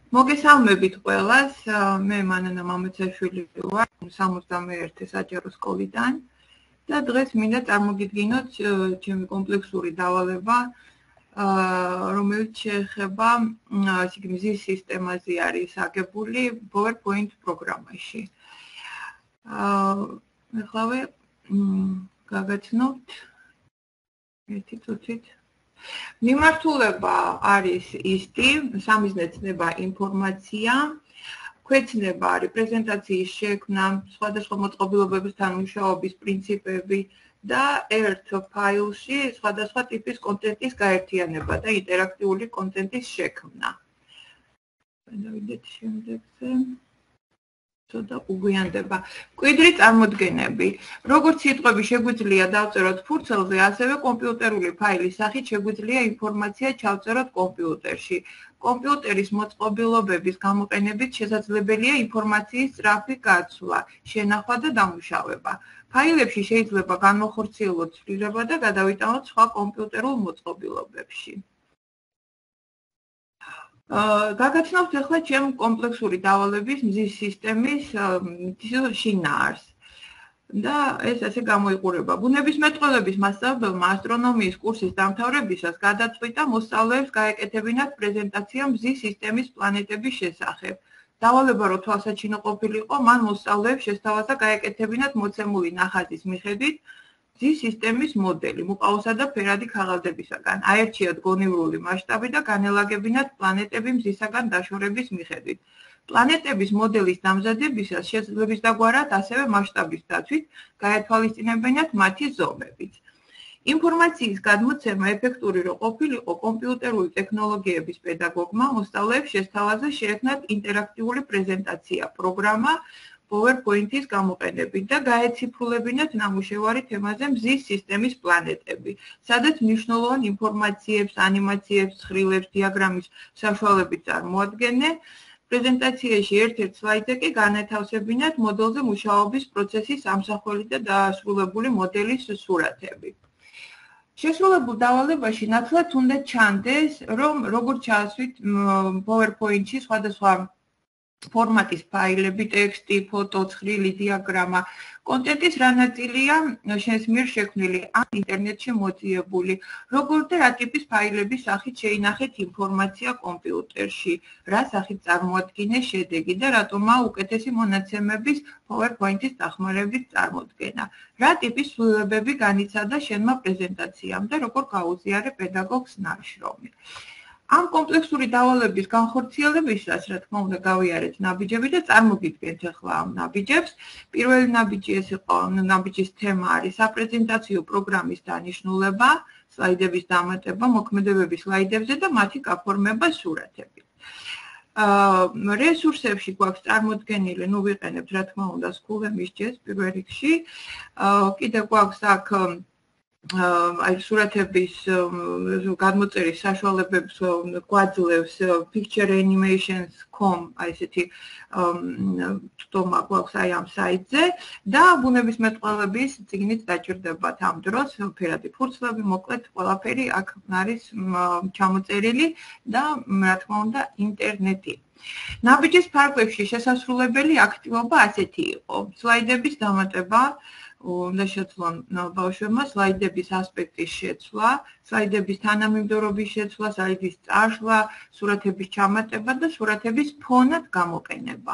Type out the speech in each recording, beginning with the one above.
მოგესალმებით ყველას, მე მანანა მამაცაშვილი ვარ, 61 საჯარო სკოლიდან და დღეს მინდა წარმოგიდგინოთ ჩემი კომპლექსური დავალება, რომელიც შეეხება მზის სისტემაზე არის აგებული PowerPoint პროგრამაში. ეხლავე გაგაცნობთ ერთი წუთით. მიმართულება არის ისეთი, სამიზნეცნება ინფორმაცია, ქვეცნება არის პრეზენტაციის შექმნა, სხვადასხვა მოწყობილობებთან მუშაობის პრინციპები და ერთ ფაილში სხვადასხვა ტიპის კონტენტის გაერთიანება და ინტერაქტიული კონტენტის შექმნა. დავიდეთ შემდეგზე. ცოტა უგვიანდება. მკვიდრი წარმოდგენები. როგორც სიტყვები შეგვიძლია დავწეროთ ფურცელზე, ასევე კომპიუტერული ფაილის სახით შეგვიძლია ინფორმაცია ჩავწეროთ კომპიუტერში. კომპიუტერის მოწყობილობების გამოყენებით შესაძლებელია ინფორმაციის სწრაფი გაცვლა, შენახვა და დამუშავება. ფაილებში შეიძლება განმოხორციელოთ ცვლილება და გადავიტანოთ სხვა კომპიუტერულ მოწყობილობებში. გაგაცნობთ ახლა ჩემ კომპლექსური დავალების მზის სისტემის შინაარსს. და ეს ასე გამოიყურება. ბუნებისმეტყველების მასწავლებელმა ასტრონომიის კურსის დამთავრებისას გადაწყვიტა მოსწავლეებს გაეკეთებინათ პრეზენტაცია მზის სისტემის პლანეტების შესახებ. დავალება რო თვალსაჩინო ყოფილიყო, მან მოსწავლეებს შესთავაზა გაეკეთებინათ მოცემული ნახაზის მიხედვით მზის სისტემის მოდელი, მუყაოსა და ფერადი ქაღალდებისაგან. აერჩიათ გონივრული მასშტაბი და განელაგებინათ პლანეტები მზისაგან დაშორების მიხედვით. პლანეტების მოდელის დამზადებისას შეძლებს დაგვარად ასევე მასშტაბის დაცვით გაეთვალისწინებინათ მათი ზომებიც. ინფორმაციის გადმოცემა ეფექტური რო ყოფილიყო, კომპიუტერული ტექნოლოგიების პედაგოგმა მოსწავლეებს შესთავაზა შეექმნათ ინტერაქტიული პრეზენტაცია პროგრამა PowerPoint-ის გამოყენებით და გაეციფრულებინათ ნამუშევარი თემაზე მზის სისტემის პლანეტები, სადაც მნიშვნელოვან ინფორმაციებს, ანიმაციებს, ცხრილებს, დიაგრამის საშუალებით წარმოადგენენ. პრეზენტაციაში ერთ-ერთ სლაიდზე კი განათავსებინათ მოდელზე მუშაობის პროცესის ამსახველი და დაასრულებული მოდელის სურათები. შესრულებულ დავალებაში ნათლად უნდა ჩანდეს, რომ როგორ ჩაასვით PowerPoint-ში სხვადასხვა ფორმატის ფაილები, ტექსტი, ფოტო, ცხრილი, დიაგრამა, კონტენტის რა ნაწილია შენს მიერ შექმნილი ან ინტერნეტში მოძიებული, როგორ და რა ტიპის ფაილების სახით შეინახეთ ინფორმაცია კომპიუტერში, რა სახით წარმოადგინეს შედეგი და რატომაა უკეთესი მონაცემების PowerPoint-ის დახმარებით წარმოდგენა, რა ტიპის ცვლილებები განიცადა შენმა პრეზენტაციამ და როგორ გაუზიარე პედაგოგს ნაშრომი. ამ კომპლექსური დავალების განხორციელებისას, რა თქმა უნდა, გავიარეთ ნაბიჯები და წარმოგიდგენთ ახლა ამ ნაბიჯებს. პირველი ნაბიჯი ეს იყო, ნაბიჯის თემა არის საპრეზენტაციო პროგრამის დანიშნულება, სლაიდების დამატება, მოქმედებები სლაიდებზე და მათი გაფორმება სურათებით. რესურსებში გვაქვს წარმოდგენილი, ნუ ვიყენებთ, რა თქმა უნდა, School-ემის ჯეს პირველ რიგში. კიდევ გვაქვს აქ აი სურათების გადმოწერის საშუალებებს გვაძლევს pictureanimations.com აი ესეთი თომა გვაქვს აი ამ საიტზე და ბუნებისმეტყველების წიგნით დაჭირდებათ ამ დროს ფერადი ფურცლები, მოკლედ ყველაფერი აქ არის ჩამოწერილი და რა თქმა უნდა ინტერნეტი. ნაბიჯის ფარგლებში შესასრულებელი აქტივობა ასეთი იყო. სლაიდების დამატება უნდა შეცვლონ ბავშვებმა სლაიდების ასპექტის შეცვლა, სლაიდების თანამიმდევრობის შეცვლა, სლაიდის წაშლა, სურათების ჩამატება და სურათების ფონად გამოყენება.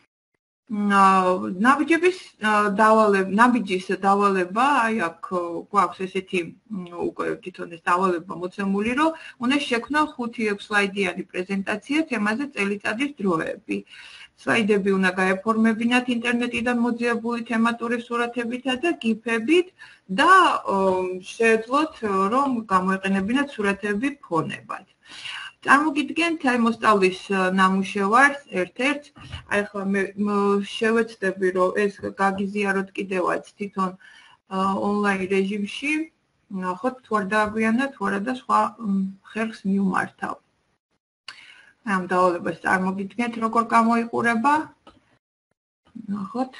ნაბიჯის დავალება, აი აქ გვაქვს ესეთი უკვე თვითონ ეს დავალება მოცემული, რომ უნდა შექმნან 5-6 სლაიდიანი პრეზენტაცია თემაზე წელიწადის დროები. სლაიდები უნდა გაეფორმებინათ ინტერნეტიდან მოძიებული თემატური სურათებითა და გიფებით და შეეძლოთ, რომ გამოეყენებინათ სურათები ფონებად. წარმოგიდგენთ აი მოსწავლის ნამუშევარს ერთ-ერთ, აი ახლა მე შევეცდები, რომ ეს გაგიზიაროთ კიდევაც თვითონ ონლაინ რეჟიმში, ნახოთ თუ არ დააგვიანა, თუ არა და სხვა ხერხს მივმართავ. ამ დავალებას წარმოგიდგენთ, როგორ გამოიყურება. ნახოთ.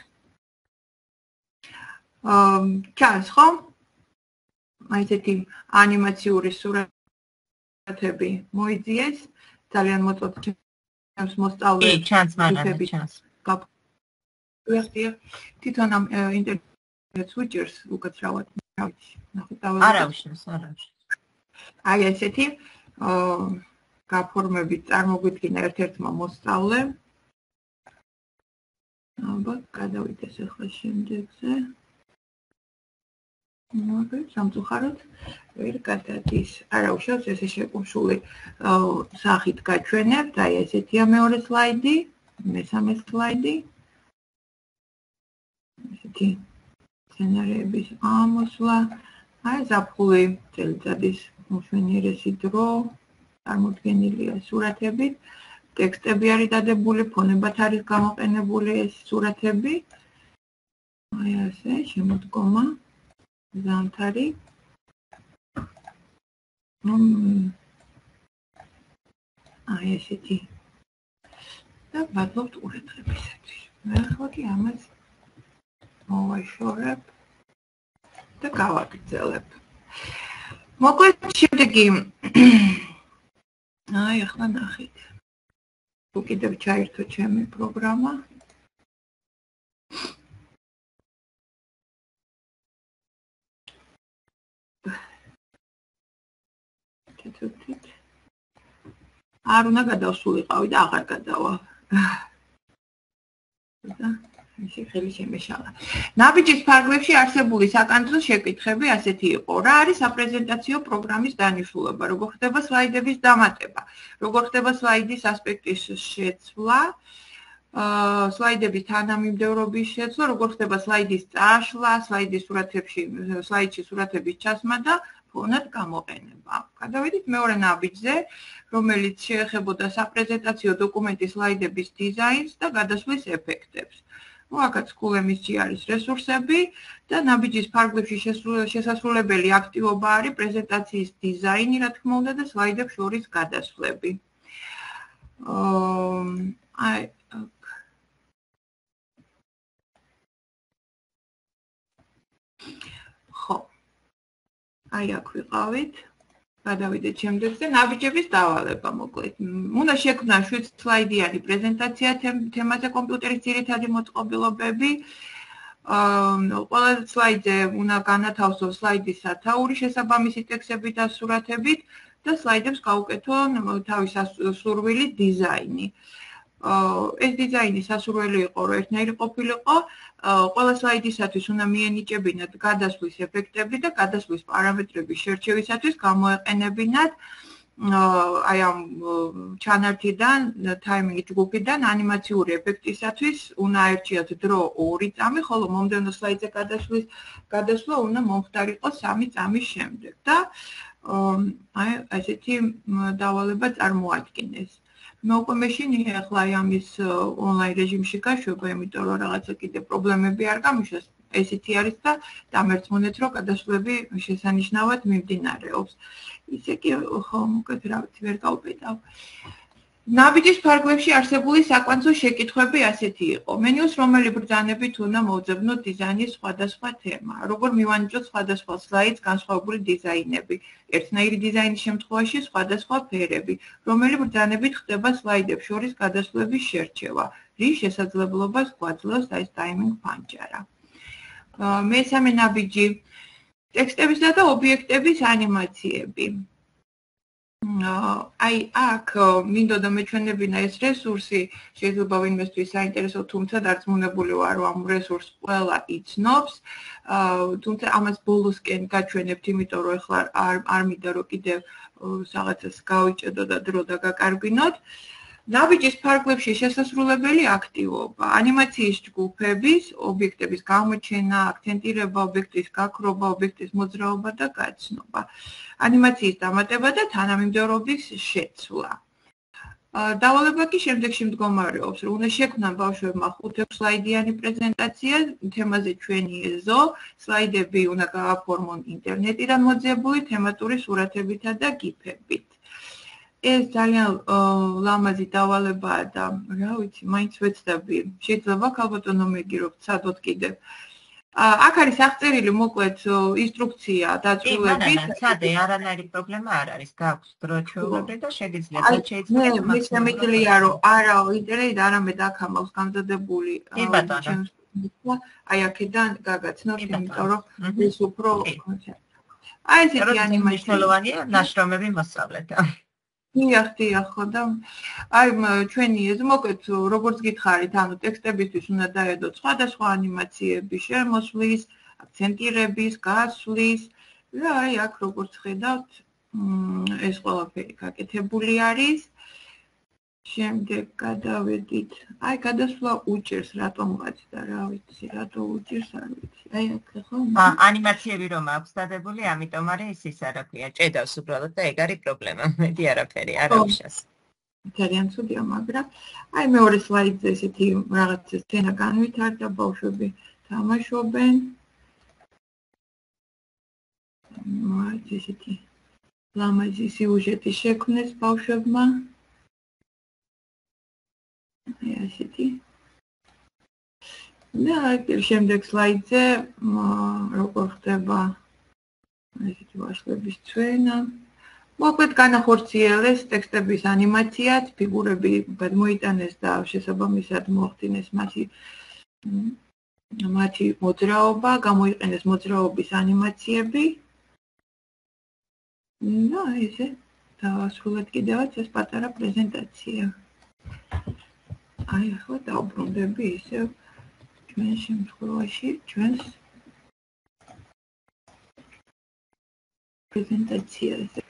ჩანს ხო? აი ესეთი ანიმაციური სურათები მოიძიეს, ძალიან მოწოდეთ ჩემს მოსწავლეებს ჩანს მაგრამ ჩანს. თვითონ ამ ინტერნეტს უჭერს უკაცრავად ნახეთ არა უშავს. აი ესეთი გაფორმებით წარმოგვიდგინა ერთ-ერთმა მოსწავლემ. ალბათ გადავიდეს ახლა შემდეგზე. სამწუხაროდ ვერ გადადის. არა უშავს ესე შეკუმშული სახით გაჩვენებთ. აი ესეთია მეორე სლაიდი, მესამე სლაიდი. ესეთი სცენარების ამოსვლა. აი ზაფხული წელიწადის მშვენიერესი დრო წარმოდგენილია სურათებით. ტექსტები არის დადებული, ფონებად არის გამოყენებული ეს სურათები. აი ასე შემოდგომა. ზამთარი. აი ესეთი. და ვადლობთ ყურადღებისათვის. მე ახლა კი ამას მოვაშორებ და გავაგრძელებ. მოკლედ შემდეგი აი ახლა ნახეთ. თუ კიდევ ჩაირთო ჩემი პროგრამა. არ უნდა გადავსულიყავი და აღარ გადავა. ისე ხელი შემეშალა. ნაბიჯის ფარგლებში არსებული საკანონმდებლო შეკითხები ასეთი იყო. რა არის საპრეზენტაციო პროგრამის დანიშნულება? როგორ ხდება სლაიდების დამატება? როგორ ხდება სლაიდის ასპექტის შეცვლა? სლაიდების თანამიმდევრობის შეცვლა, როგორ ხდება სლაიდის წაშლა, სლაიდში სურათების ჩასმა და ფონად გამოყენება. გადავიდით მეორე ნაბიჯზე, რომელიც შეეხებოდა საპრეზენტაციო დოკუმენტის სლაიდების დიზაინს და გადასვლის ეფექტებს. აქაც კულემისში არის რესურსები და ნაბიჯის ფარგლებში შესასრულებელი აქტივობა არის პრეზენტაციის დიზაინი, რა თქმა უნდა და სლაიდებს შორის გადასვლები. აი ხო. აი აქ ვიყავით. გადავიდეთ შემდეგზე ნაბიჯების დავალება მოკლედ. უნდა შექმნა 7 სლაიდიანი პრეზენტაცია თემაზე კომპიუტერის ძირითადი მოწყობილობები. ყველა სლაიდზე უნდა განათავსოს სლაიდის სათაური შესაბამისი ტექსტებით და სურათებით და სლაიდებს გაუკეთონ თავის სურვილი დიზაინი. ეს დიზაინი სასურველი იყო, რომ ერთნაირი ყოფილიყო. ყველა სლაიდისათვის უნდა მიენიჭებინათ გადასვლის ეფექტები და გადასვლის პარამეტრების შერჩევისათვის გამოეყენებინათ აი ამ ჩანართიდან, timing ჯგუფიდან ანიმაციური ეფექტისათვის უნდა აერჩიათ დრო 2 წამი, ხოლო მომდევნო სლაიდზე გადასვლა უნდა მომხდარიყო 3 წამის შემდეგ და აი ესეთი დავალება წარმოადგინეს. მე უკვე მეშინია ახლა აი ამის ონლაინ რეჟიმში გაშვება, იმიტომ რომ რაღაცა კიდე პრობლემები არ გამიშას. ესეთი არის და დამერწმუნეთ, რომ გადასვლები შესანიშნავად მიმდინარეობს. ისე კი ხო, მოკლედ რა ვიცი, ვერ გავპეტავ. ნაბიჯის ფარგლებში არსებული საკვანძო შეკითხვები ასეთი იყო. მენიუს რომელი ბრძანებით უნდა მოვძებნოთ დიზაინის სხვადასხვა თემა, როგორ მივანიჭოთ სხვადასხვა სლაიდს განსხვავებული დიზაინები, ერთნაირი დიზაინის შემთხვევაში სხვადასხვა ფერები, რომელი ბრძანებით ხდება სლაიდებს შორის გადასვლების შერჩევა, რის შესაძლებლობას გვაძლევს ეს ტაიმინგ ფანჯარა. მესამე ნაბიჯი ტექსტებისა და ობიექტების ანიმაციები. აი აქ მინდოდა მეჩვენებინა ეს რესურსი, შეიძლება ვინმესთვის საინტერესო, თუმცა დარწმუნებული ვარ, რომ ამ რესურსს ყველა იცნობს. თუმცა ამას ბოლოსკენ გაჩვენებთ, იმიტომ რომ ახლა არ მინდა რომ კიდევ რაღაცას გავიჭედო და დრო დაგაკარგვინოთ. ნაბიჯის ფარგლებში შესასრულებელი აქტივობა, ანიმაციის ჯგუფების, ობიექტების გამოჩენა, აქცენტირება, ობიექტის გაქრობა, ობიექტის მოძრაობა და გაცნობა, ანიმაციის დამატება და თანამიმდევრობის შეცვლა. დავალება კი შემდეგში მდგომარეობს, რომ უნდა შექმნან ბავშვებმა 5 სლაიდიანი პრეზენტაცია თემაზე ჩვენი ეზო, სლაიდები უნდა გააფორმონ ინტერნეტიდან მოძიებული თემატური სურათებითა და გიფებით. ეს ძალიან ლამაზი დავალებაა და რა ვიცი, მაინც ვეცდები. შეიძლება ქალბატონო მეგირო, ვცადოთ კიდევ. აქ არის აღწერილი მოკლედ ინსტრუქცია დაწვრილების. ცადე არანაირი პრობლემა არ არის, გაქვს დროჩეულობრი და შეგიძლიათ შეიძლება მისამიძლია რომ არა ინტერნეტი არამედ აქ მაქვს გამზადებული აი აქედან გაგაცნობთ, იმიტომ რომ ეს უფრო აი ესეთი ანიმაციაა ნაშრომები მოსწავლეთ. დიახ, ხო და აი ჩვენი ეს მოკლედ როგორც გითხარით, ანუ ტექსტებისთვის უნდა დაედოთ სხვადასხვა ანიმაციები შემოსვლის, აქცენტირების, გასვლის და აი აქ როგორც ხედავთ, ეს ყველაფერი გაკეთებული არის. შემდეგ გადავედით. აი გადასვლა უჭერს რატომღაც და რა ვიცი, რატო უჭერს არ ვიცი. აი აქ ხო? ანიმაციები რომ აქვს დადებული, ამიტომ არის ის რა ქვია, ჭედავს უბრალოდ და ეგ არის პრობლემა. მეტი არაფერი არ უშავს. ძალიან ცუდია, მაგრამ აი მეორე სლაიდზე ესეთი რაღაც სცენა განვითარდა, ბავშვები თამაშობენ. მათ ესეთი ლამაზი სიუჟეტი შექმნეს ბავშვებმა. აი ასეთი. და შემდეგ სლაიდზე როგორ ხდება ესეთი ბავშვების ცვენა. მოკლედ განახორციელეს ტექსტების ანიმაციაც, ფიგურები გადმოიტანეს და შესაბამისად მოახდინეს მათი მოძრაობა, გამოიყენეს მოძრაობის ანიმაციები. და ესე დავასრულეთ კიდევაც ეს პატარა პრეზენტაცია. აი ახლა დავბრუნდები ისევ ჩვენ შემთხვევაში ჩვენს პრეზენტაციაზე.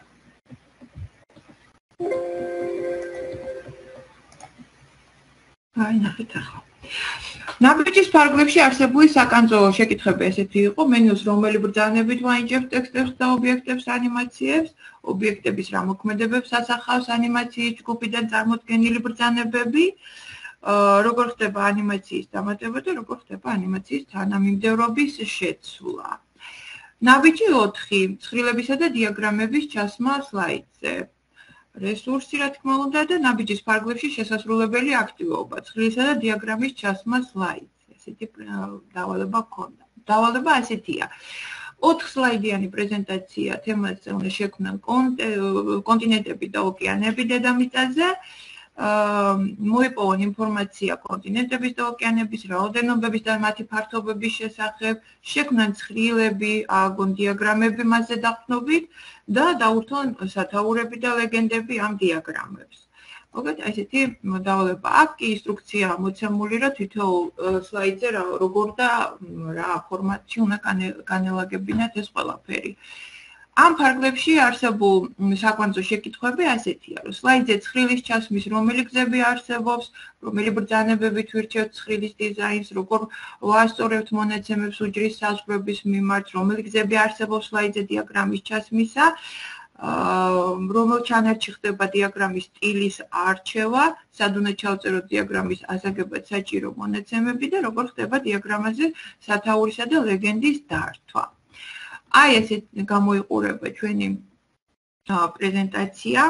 აი ნახეთ ახლა. ნაბიჯის ფარგლებში არსებული საკანონმდებლო შეკითხვები ესეთი იყო: მენიუს რომელი ბრძანებით ვაინჭებს ტექსტებს და ობიექტებს ანიმაციებს, ობიექტების რა მოქმედებებს ასახავს ანიმაციის ჯგუფიდან წარმოდგენილი ბრძანებები, როგორ ხდება ანიმაციის დამატება და როგორ ხდება ანიმაციის თანამიმდევრობის შეცვლა. ნაბიჯი 4: ცხრილებისა და დიაგრამების ჩასმა სლაიდზე. რესურსი რა თქმა უნდა და ნაბიჯის ფარგლებში შესასრულებელი აქტივობა, ცხრილისა და დიაგრამის ჩასმა სლაიდზე. ესეთი დავალება ჰქონდა. დავალება ასეთია. 4 სლაიდიანი პრეზენტაცია თემაზე უნდა შექმნან კონტინენტები და ოკეანები დედამიწაზე. მოიპოვონ ინფორმაცია კონტინენტების და ოკეანების რაოდენობების და მათი ფართობების შესახებ, შექმნან ცხრილები, ააგონ დიაგრამები მასზე დაყრდნობით და დაურთონ სათაურები და ლეგენდები ამ დიაგრამებს. მოკლედ ესეთი დავალება აქვს, კი ინსტრუქცია მოცემული, რომ თითოეულ სლაიდზე როგორ და რა ფორმატში უნდა განელაგებინათ ეს ყველაფერი. ამ ფარგლებში არსებულ საკვანძო შეკითხვები ასეთია, რომ სლაიდზე ცხრილის ჩასმის რომელი გზები არსებობს, რომელი ბრძანებებით ვირჩევთ ცხრილის დიზაინს, როგორ ვაასწორებთ მონაცემებს უჯრის საზღვრების მიმართ, რომელი გზები არსებობს სლაიდზე დიაგრამის ჩასმისა, რომელ ჩანართში ხდება დიაგრამის სტილის არჩევა, სად უნდა ჩავწეროთ დიაგრამის ასაგებად საჭირო მონაცემები და როგორ ხდება დიაგრამაზე სათაურისა და ლეგენდის დართვა. აი ესე გამოიყურება ჩვენი პრეზენტაცია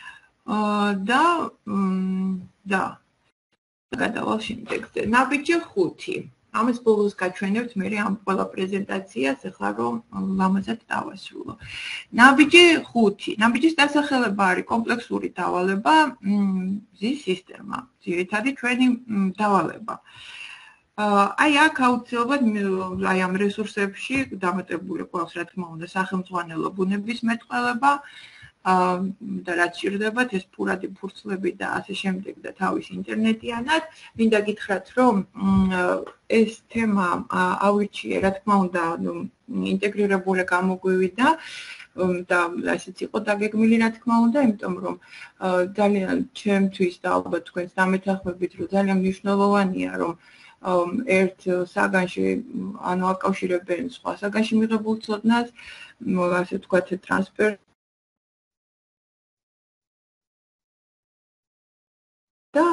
და გადავალ შემდეგზე. ნაბიჯი 5. ამას ბოლოს გაჩვენებთ მე ამ ყველა პრეზენტაციას, ახლა რომ ლამაზად დავასრულო. ნაბიჯი 5. ნაბიჯის დასახელება არის კომპლექსური დავალება, მზის სისტემა, ძირითადი ჩვენი დავალება. აი აქ აუცილებლად აი ამ რესურსებში დამატებული ყავს რა თქმა უნდა სახელმძღვანელო ბუნების მეტყველება და რაც ჭირდებათ ეს ფურადი ფურცლები და ასე შემდეგ და თავის ინტერნეტიანად. მინდა გითხრათ რომ ეს თემა ავირჩიე რა თქმა უნდა ინტეგრირებული გამოგვივიდა და ასეც იყო დაგეგმილი რა თქმა უნდა, იმიტომ რომ ძალიან ჩემთვის და ალბათ თქვენს დამეთანხმებით რომ ძალიან მნიშვნელოვანია რომ ერთ საგანში ანუ აკავშირებენ სხვა საგანში მიღებულ ცოდნას, ასე ვთქვათ, ტრანსფერ და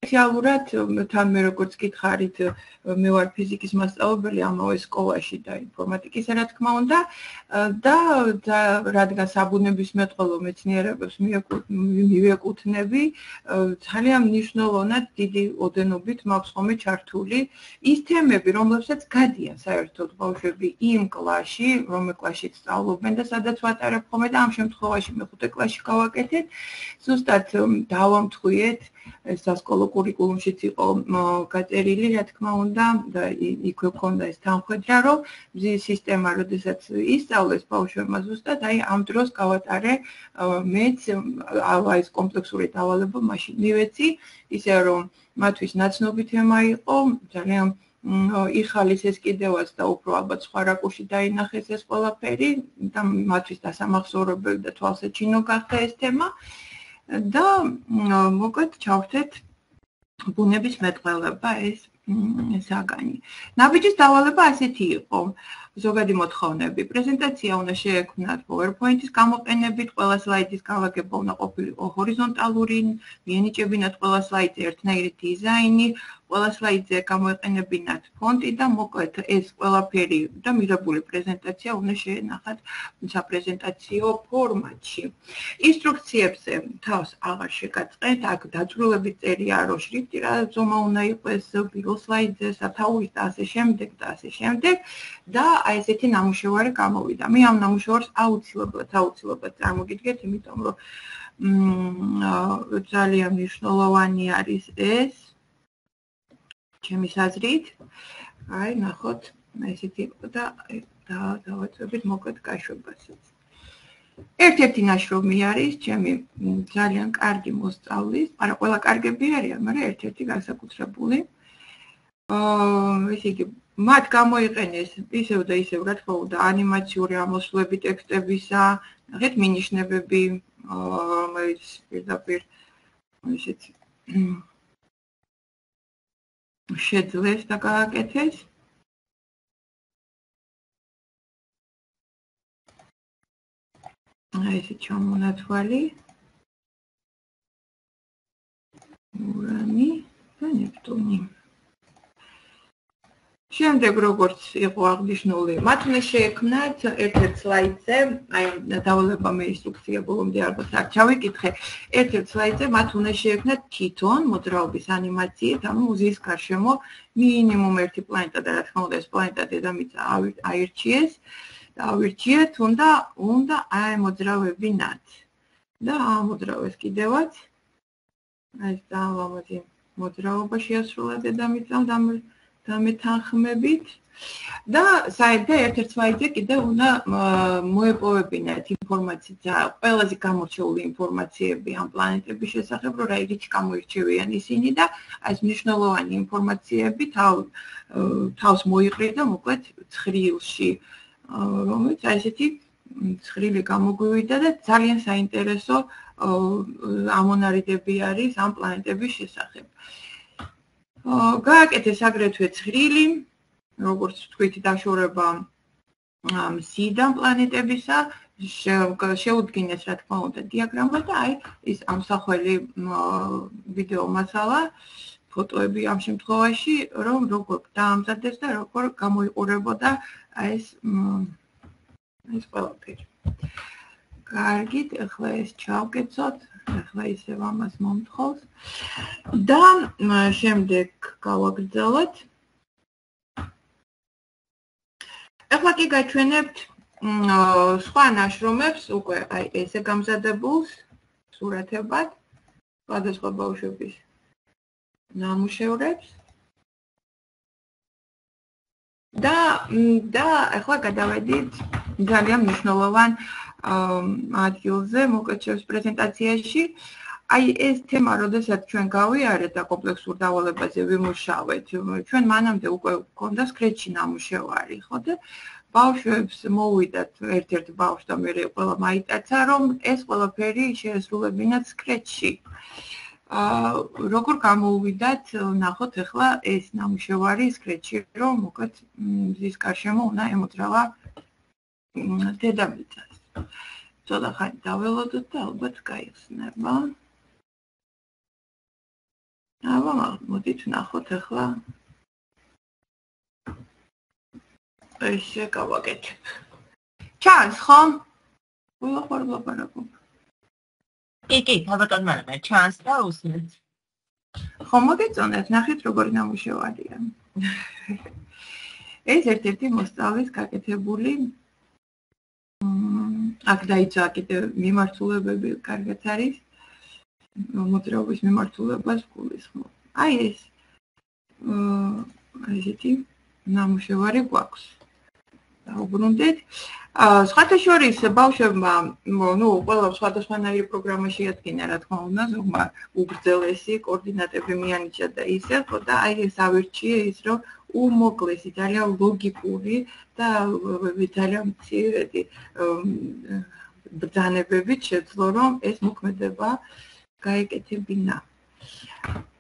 სპეციალურად თან მე როგორც გითხარით, მე ვარ ფიზიკის მასწავლებელი ამავე სკოლაში და ინფორმატიკისა რა თქმა უნდა და რადგან საბუნებისმეტყველო მეცნიერებებს მივეკუთვნები, ძალიან მნიშვნელოვნად დიდი ოდენობით მაქვს ხოლმე ჩართული ის თემები, რომლებსაც გადიან საერთოდ ბავშვები იმ კლასში, რომელ კლასშიც სწავლობენ და სადაც ვატარებ ხოლმე და ამ შემთხვევაში მე 5 კლასში გავაკეთეთ. ზუსტად დავამთხვიეთ, ეს სასკოლო კურიკულუმშიც იყო გაწერილი, რა თქმა უნდა, და იქვე ქონდა ეს თანხმედრა, რომ მზის სისტემა, როდესაც ისწავლეს ბავშვებმა ზუსტად, აი ამ დროს გავატარე მეც ეს კომპლექსური დავალება მაშინ მივეცი, ისე რომ მათთვის ნაცნობი თემა იყო, ძალიან იხალის ეს კიდევაც და უფრო ალბათ სხვა რაკურსში დაინახეს ეს ყველაფერი და მათთვის დასამახსოვრებელი და თვალსაჩინო გახდა ეს თემა და მოკლედ ჩავხდეთ ბუნების მეტყველება ეს საგანი. ნაბიჯის დავალება ასეთი იყო. ზოგადი მოთხოვნები. პრეზენტაცია უნდა შეექმნათ PowerPoint-ის გამოყენებით, ყველა სლაიდის გავაგება უნდა ყოფილიყო ჰორიზონტალური, მიენიჭებინათ ყველა სლაიდზე ერთნაირი დიზაინი, ყველა სლაიდზე გამოეყენებინათ ფონტი და მოკლედ ეს ყველაფერი და მიღებული პრეზენტაცია უნდა შეენახათ საპრეზენტაციო ფორმატში. ინსტრუქციებზე თავს აღარ შეგაწყეთ, აქ დაწვრილებით წერია, რომ შრიფტი რა ზომა უნდა იყოს პირველ სლაიდზე, სათაურის და ასე შემდეგ და ასე შემდეგ და აი ესეთი ნამუშევარი გამოვიდა. მე ამ ნამუშევარს აუცილებლად წარმოგიდგეთ, იმიტომ რომ ძალიან მნიშვნელოვანი არის ეს ჩემი აზრით. აი ნახოთ, ესეთი იყო და დავაწვევით მოკლედ გაშვებასაც. ერთ-ერთი ნაშრომი არის ჩემი ძალიან კარგი მოსწავლის, არა ყველა კარგები არიან, მაგრამ ერთ-ერთი განსაკუთრებული. ესე იგი მათ გამოიყენეს ისევ და ისევ, რა თქმა უნდა, ანიმაციური ამოსვლები ტექსტებისა, ნახეთ მინიშნებები, რომელიც პირდაპირ ესეთი შეძლეს და გააკეთეს. აი ესე ჩამონათვალი. ურანი და ნეპტუნი. შემდეგ როგორც იყო აღნიშნული, მათ უნდა შეექმნათ ერთ-ერთ სლაიდზე, აი დავალება მე ინსტრუქცია ბოლომდე ალბათ არ ჩავიკითხე, ერთ-ერთ სლაიდზე მათ უნდა შეექმნათ თვითონ მოძრაობის ანიმაციით, ანუ მზის გარშემო მინიმუმ ერთი პლანეტა და რა თქმა უნდა ეს პლანეტა დედამიწა აირჩიეს და ავირჩიეთ, უნდა აემოძრავებინათ. და ამოძრავეს კიდევაც. აი ეს დაალამაზი მოძრაობა შეასრულა დედამიწამ დამეთანხმებით და საერთოდ ერთ-ერთ სლაიდზე კიდევ უნდა მოეპოვებინათ ინფორმაცია, ყველაზე გამორჩეული ინფორმაციები ამ პლანეტების შესახებ, რომ რა იგივე გამოირჩევიან ისინი და აი ეს მნიშვნელოვანი ინფორმაციები თავს მოიყრიდა მოკლედ ცხრილში, რომელიც აი ესეთი ცხრილი გამოგვივიდა და ძალიან საინტერესო ამონარიდები არის ამ პლანეტების შესახებ. გააკეთეს აგრეთვე ცხრილი, როგორც თქვით, დაშორება მზიდან პლანეტებისა, შეუდგინეს რა თქმა უნდა დიაგრამა და აი ის ამსახველი ვიდეო მასალა, ფოტოები ამ შემთხვევაში, რომ როგორ დაამზადეს და როგორ გამოიყურებოდა ეს ყველაფერი. კარგით, ახლა ეს ჩავკეცოთ. ახლა ისევ ამას მომთხოვს და შემდეგ გავაგრძელოთ. ახლა კი გაჩვენებთ სხვა ნაშრომებს, უკვე აი ესე გამზადებულს სურათებად, სხვადასხვა ბავშვების ნამუშევრებს. და ახლა გადავედით ძალიან მნიშვნელოვან ადგილზე მოკლედ პრეზენტაციაში. აი ეს თემა, როდესაც ჩვენ გავიარეთ და კომპლექსურ დავალებაზე ვიმუშავეთ, ჩვენ მანამდე უკვე გვქონდა სკრეჩი ნამუშევარი, ხო და ბავშვებს მოვიდათ ერთ-ერთ ბავშვს და მე ყველა მაიტაცა, რომ ეს ყველაფერი შეესრულებინათ სკრეჩში. როგორ გამოუვიდათ, ნახოთ ახლა ეს ნამუშევარი სკრეჩში, რომ მოკლედ მზის გარშემო უნდა ემოძრავა დედამიწას. ცოტა ხანი დაველოდოთ და ალბათ გაიხსნება. აბა, მოდით ვნახოთ ახლა. ესე გავაკეთებ. ჩანს, ხო? ყველა ხარ ლაპარაკობ. კი, თავად მაგრამ ჩანს და უსმენთ. ხო, მოგეწონათ, ნახეთ როგორი ნამუშევარია. ეს ერთ-ერთი მოსწავლის გაკეთებული აქ დაიცვა კიდევ მიმართულებები კარგად არის. მოძრაობის მიმართულებას გულისხმობ. აი ეს ესეთი ნამუშევარი გვაქვს. დაუბრუნდეთ. სხვათა შორის ბავშვებმა, ყველა სხვადასხვანაირი პროგრამა შეადგინა, რა თქმა უნდა, ზოგმა უგრძელესი კოორდინატები მიანიჭა და ისე, ხო და აი ეს ავირჩიე ის, რომ უმოკლესი, ძალიან ლოგიკური და ძალიან მცირედი ბრძანებებით შეძლო, რომ ეს მოქმედება გაეკეთებინა.